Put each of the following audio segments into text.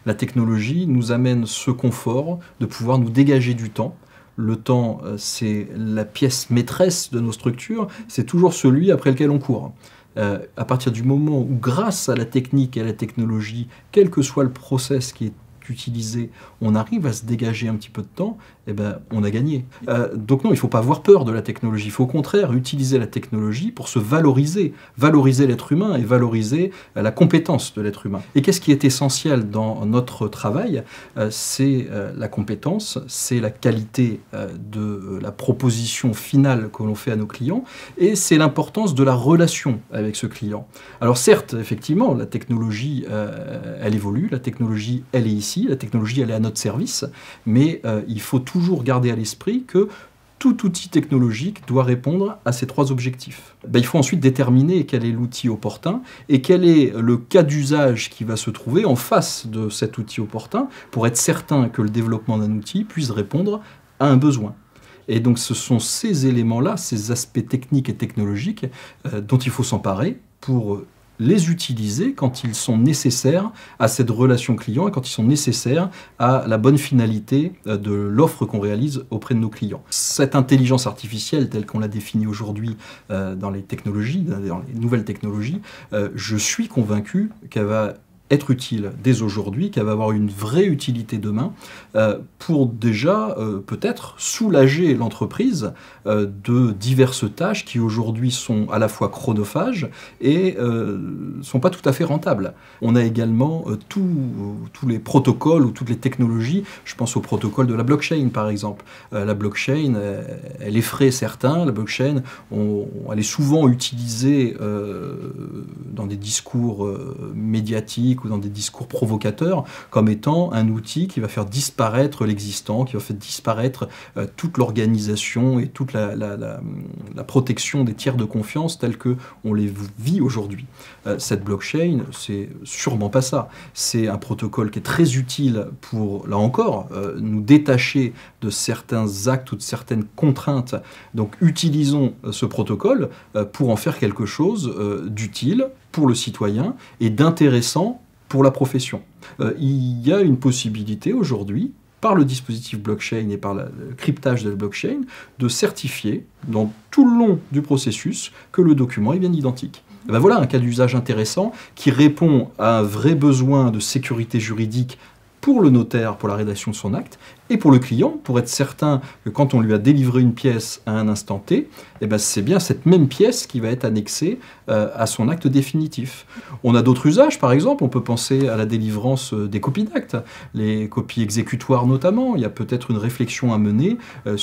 La technologie nous amène ce confort de pouvoir nous dégager du temps. Le temps, c'est la pièce maîtresse de nos structures, c'est toujours celui après lequel on court. À partir du moment où, grâce à la technique et à la technologie, quel que soit le process qui est utilisé, on arrive à se dégager un petit peu de temps, eh ben, on a gagné. Donc non, il ne faut pas avoir peur de la technologie. Il faut au contraire utiliser la technologie pour se valoriser, valoriser l'être humain et valoriser la compétence de l'être humain. Et qu'est-ce qui est essentiel dans notre travail? C'est la compétence, c'est la qualité de la proposition finale que l'on fait à nos clients, et c'est l'importance de la relation avec ce client. Alors certes, effectivement, la technologie, elle évolue, la technologie, elle est ici, la technologie, elle est à notre service, mais il faut toujours garder à l'esprit que tout outil technologique doit répondre à ces trois objectifs. Il faut ensuite déterminer quel est l'outil opportun et quel est le cas d'usage qui va se trouver en face de cet outil opportun pour être certain que le développement d'un outil puisse répondre à un besoin. Et donc ce sont ces éléments-là, ces aspects techniques et technologiques dont il faut s'emparer pour les utiliser quand ils sont nécessaires à cette relation client et quand ils sont nécessaires à la bonne finalité de l'offre qu'on réalise auprès de nos clients. Cette intelligence artificielle telle qu'on la définit aujourd'hui dans les technologies, dans les nouvelles technologies, je suis convaincu qu'elle va être utile dès aujourd'hui, qu'elle va avoir une vraie utilité demain, pour déjà peut-être soulager l'entreprise de diverses tâches qui aujourd'hui sont à la fois chronophages et ne sont pas tout à fait rentables. On a également tous les protocoles ou toutes les technologies, je pense au protocole de la blockchain par exemple. La blockchain, elle effraie certains, la blockchain, elle est souvent utilisée dans des discours médiatiques ou dans des discours provocateurs comme étant un outil qui va faire disparaître l'existant, qui va faire disparaître toute l'organisation et toute la protection des tiers de confiance tels qu'on les vit aujourd'hui. Cette blockchain, c'est sûrement pas ça. C'est un protocole qui est très utile pour, là encore, nous détacher de certains actes ou de certaines contraintes. Donc utilisons ce protocole pour en faire quelque chose d'utile pour le citoyen et d'intéressant pour la profession. Il y a une possibilité aujourd'hui, par le dispositif blockchain et par le cryptage de la blockchain, de certifier dans tout le long du processus que le document est bien identique. Et ben voilà un cas d'usage intéressant qui répond à un vrai besoin de sécurité juridique pour le notaire, pour la rédaction de son acte, et pour le client, pour être certain que quand on lui a délivré une pièce à un instant T, eh ben c'est bien cette même pièce qui va être annexée à son acte définitif. On a d'autres usages, par exemple, on peut penser à la délivrance des copies d'actes, les copies exécutoires notamment. Il y a peut-être une réflexion à mener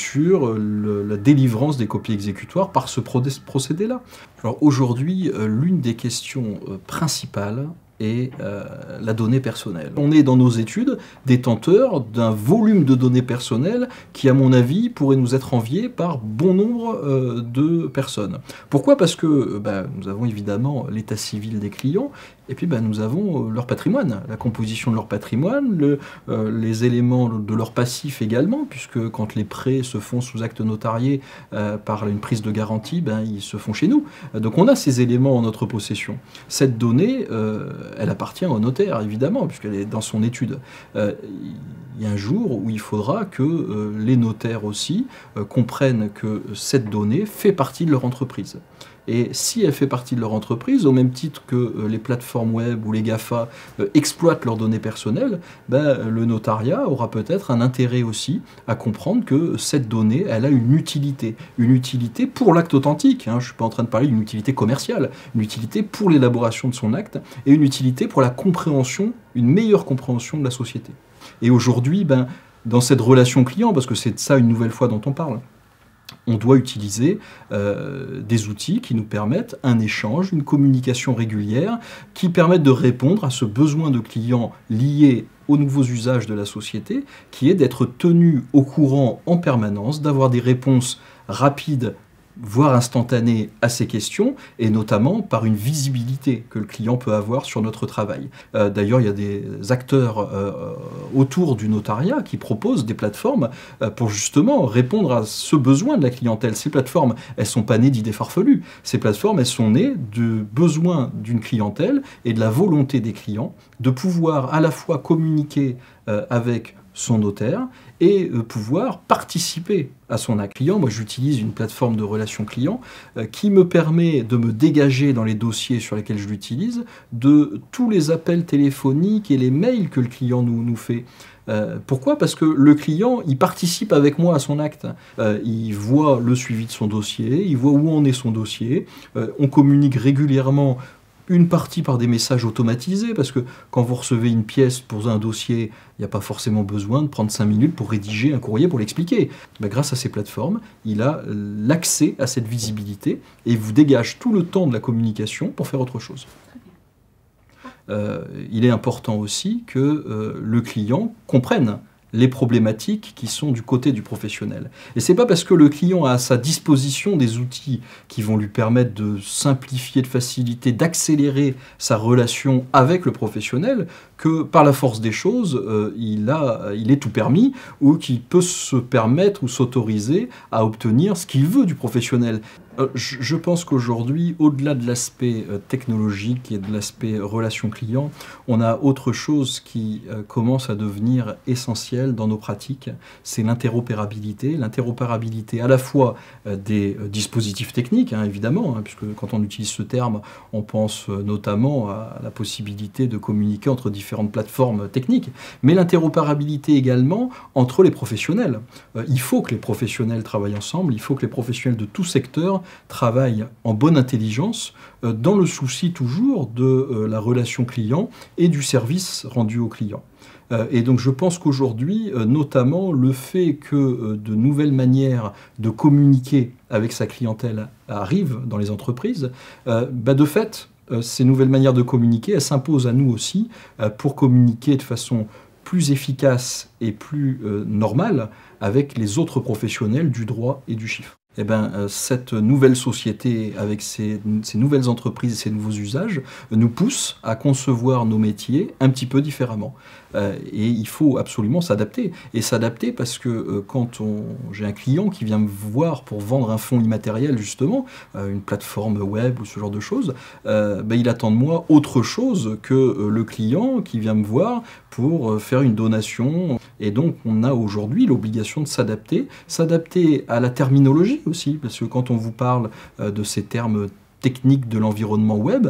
sur la délivrance des copies exécutoires par ce procédé-là. Alors aujourd'hui, l'une des questions principales et la donnée personnelle. On est dans nos études détenteurs d'un volume de données personnelles qui, à mon avis, pourrait nous être envié par bon nombre de personnes. Pourquoi? Parce que nous avons évidemment l'état civil des clients, et puis nous avons leur patrimoine, la composition de leur patrimoine, les éléments de leur passif également, puisque quand les prêts se font sous acte notarié par une prise de garantie, ils se font chez nous. Donc on a ces éléments en notre possession. Cette donnée, elle appartient au notaire, évidemment, puisqu'elle est dans son étude. Il y a un jour où il faudra que les notaires aussi comprennent que cette donnée fait partie de leur entreprise. Et si elle fait partie de leur entreprise, au même titre que les plateformes web ou les GAFA exploitent leurs données personnelles, le notariat aura peut-être un intérêt aussi à comprendre que cette donnée, elle a une utilité pour l'acte authentique. Je ne suis pas en train de parler d'une utilité commerciale, une utilité pour l'élaboration de son acte et une utilité pour la compréhension, une meilleure compréhension de la société. Et aujourd'hui, dans cette relation client, parce que c'est de ça une nouvelle fois dont on parle, on doit utiliser des outils qui nous permettent un échange, une communication régulière, qui permettent de répondre à ce besoin de clients lié aux nouveaux usages de la société, qui est d'être tenu au courant en permanence, d'avoir des réponses rapides voire instantanée à ces questions, et notamment par une visibilité que le client peut avoir sur notre travail. D'ailleurs, il y a des acteurs autour du notariat qui proposent des plateformes pour justement répondre à ce besoin de la clientèle. Ces plateformes, elles sont pas nées d'idées farfelues. Ces plateformes, elles sont nées du besoin d'une clientèle et de la volonté des clients de pouvoir à la fois communiquer avec son notaire et pouvoir participer à son acte client. Moi, j'utilise une plateforme de relations clients qui me permet de me dégager dans les dossiers sur lesquels je l'utilise de tous les appels téléphoniques et les mails que le client nous fait. Pourquoi? Parce que le client, il participe avec moi à son acte. Il voit le suivi de son dossier, il voit où en est son dossier. On communique régulièrement, une partie par des messages automatisés, parce que quand vous recevez une pièce pour un dossier, il n'y a pas forcément besoin de prendre 5 minutes pour rédiger un courrier pour l'expliquer. Ben, grâce à ces plateformes, il a l'accès à cette visibilité et vous dégage tout le temps de la communication pour faire autre chose. Il est important aussi que le client comprenne les problématiques qui sont du côté du professionnel. Et c'est pas parce que le client a à sa disposition des outils qui vont lui permettre de simplifier, de faciliter, d'accélérer sa relation avec le professionnel que par la force des choses, il est tout permis ou qu'il peut se permettre ou s'autoriser à obtenir ce qu'il veut du professionnel. Je pense qu'aujourd'hui, au-delà de l'aspect technologique et de l'aspect relation client, on a autre chose qui commence à devenir essentielle dans nos pratiques, c'est l'interopérabilité. L'interopérabilité à la fois des dispositifs techniques, hein, évidemment, hein, puisque quand on utilise ce terme, on pense notamment à la possibilité de communiquer entre différentes plateformes techniques, mais l'interopérabilité également entre les professionnels. Il faut que les professionnels travaillent ensemble, il faut que les professionnels de tout secteur travaillent en bonne intelligence dans le souci toujours de la relation client et du service rendu au client. Et donc je pense qu'aujourd'hui, notamment, le fait que de nouvelles manières de communiquer avec sa clientèle arrivent dans les entreprises, de fait, ces nouvelles manières de communiquer, elles s'imposent à nous aussi pour communiquer de façon plus efficace et plus normale avec les autres professionnels du droit et du chiffre. Eh bien, cette nouvelle société, avec ces nouvelles entreprises et ces nouveaux usages, nous pousse à concevoir nos métiers un petit peu différemment. Et il faut absolument s'adapter. Et s'adapter parce que quand j'ai un client qui vient me voir pour vendre un fonds immatériel, justement, une plateforme web ou ce genre de choses, il attend de moi autre chose que le client qui vient me voir pour faire une donation. Et donc, on a aujourd'hui l'obligation de s'adapter à la terminologie aussi, parce que quand on vous parle de ces termes techniques de l'environnement web,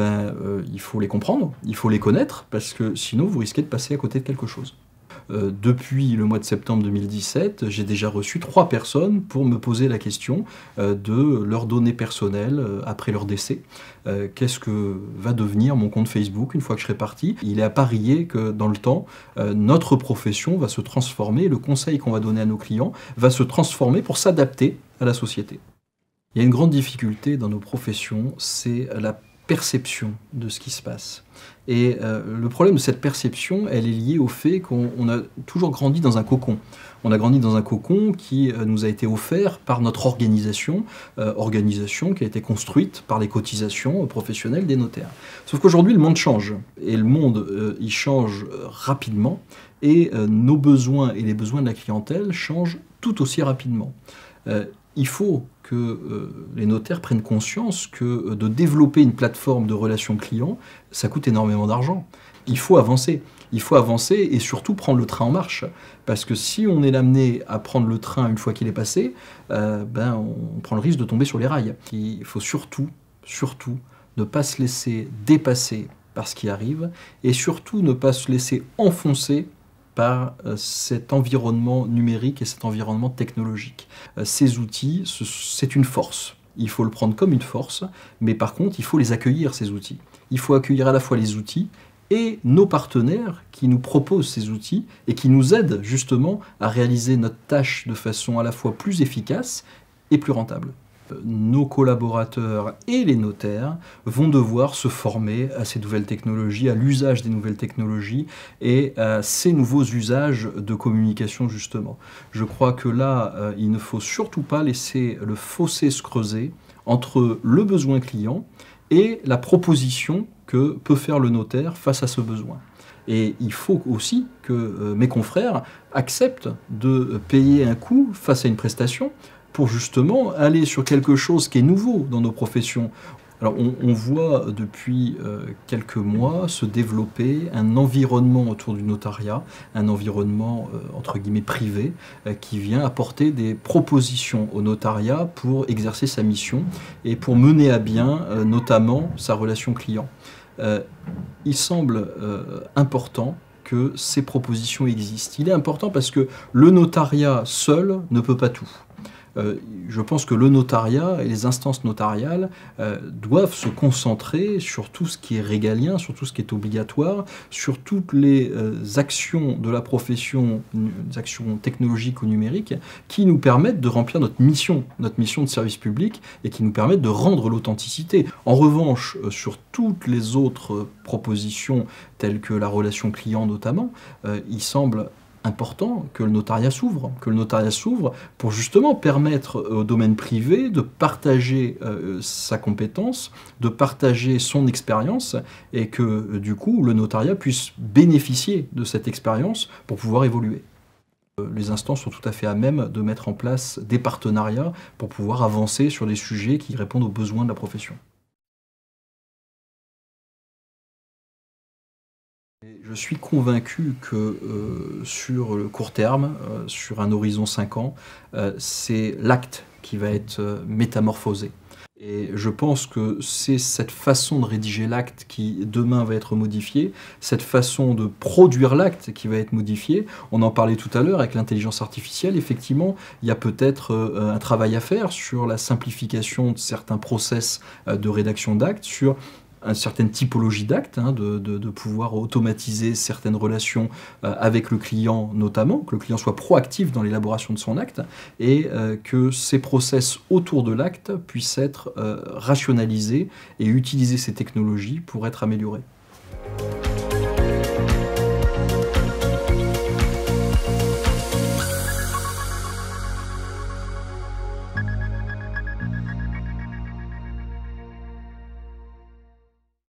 il faut les comprendre, il faut les connaître, parce que sinon vous risquez de passer à côté de quelque chose. Depuis le mois de septembre 2017, j'ai déjà reçu 3 personnes pour me poser la question de leurs données personnelles après leur décès. Qu'est-ce que va devenir mon compte Facebook une fois que je serai parti? Il est à parier que dans le temps, notre profession va se transformer, le conseil qu'on va donner à nos clients va se transformer pour s'adapter à la société. Il y a une grande difficulté dans nos professions, c'est la perception de ce qui se passe. Et le problème de cette perception, elle est liée au fait qu'on a toujours grandi dans un cocon. On a grandi dans un cocon qui nous a été offert par notre organisation qui a été construite par les cotisations professionnelles des notaires. Sauf qu'aujourd'hui, le monde change. Et le monde, il change rapidement. Et nos besoins et les besoins de la clientèle changent tout aussi rapidement. Il faut que les notaires prennent conscience que de développer une plateforme de relations clients, ça coûte énormément d'argent. Il faut avancer. Il faut avancer et surtout prendre le train en marche. Parce que si on est amené à prendre le train une fois qu'il est passé, on prend le risque de tomber sur les rails. Il faut surtout ne pas se laisser dépasser par ce qui arrive et surtout ne pas se laisser enfoncer par cet environnement numérique et cet environnement technologique. Ces outils, c'est une force. Il faut le prendre comme une force, mais par contre, il faut les accueillir, ces outils. Il faut accueillir à la fois les outils et nos partenaires qui nous proposent ces outils et qui nous aident justement à réaliser notre tâche de façon à la fois plus efficace et plus rentable. Nos collaborateurs et les notaires vont devoir se former à ces nouvelles technologies, à l'usage des nouvelles technologies et à ces nouveaux usages de communication justement. Je crois que là, il ne faut surtout pas laisser le fossé se creuser entre le besoin client et la proposition que peut faire le notaire face à ce besoin. Et il faut aussi que mes confrères acceptent de payer un coût face à une prestation pour justement aller sur quelque chose qui est nouveau dans nos professions. Alors on voit depuis quelques mois se développer un environnement autour du notariat, un environnement entre guillemets privé, qui vient apporter des propositions au notariat pour exercer sa mission et pour mener à bien notamment sa relation client. Il semble important que ces propositions existent. Il est important parce que le notariat seul ne peut pas tout. Je pense que le notariat et les instances notariales doivent se concentrer sur tout ce qui est régalien, sur tout ce qui est obligatoire, sur toutes les actions de la profession, des actions technologiques ou numériques, qui nous permettent de remplir notre mission de service public et qui nous permettent de rendre l'authenticité. En revanche, sur toutes les autres propositions, telles que la relation client notamment, il semble important que le notariat s'ouvre pour justement permettre au domaine privé de partager sa compétence, de partager son expérience et que du coup le notariat puisse bénéficier de cette expérience pour pouvoir évoluer. Les instances sont tout à fait à même de mettre en place des partenariats pour pouvoir avancer sur des sujets qui répondent aux besoins de la profession. Je suis convaincu que sur le court terme, sur un horizon 5 ans, c'est l'acte qui va être métamorphosé. Et je pense que c'est cette façon de rédiger l'acte qui demain va être modifiée, cette façon de produire l'acte qui va être modifiée. On en parlait tout à l'heure avec l'intelligence artificielle, effectivement, il y a peut-être un travail à faire sur la simplification de certains process de rédaction d'actes, sur une certaine typologie d'actes, de pouvoir automatiser certaines relations avec le client notamment, que le client soit proactif dans l'élaboration de son acte, et que ces process autour de l'acte puissent être rationalisés et utiliser ces technologies pour être améliorés.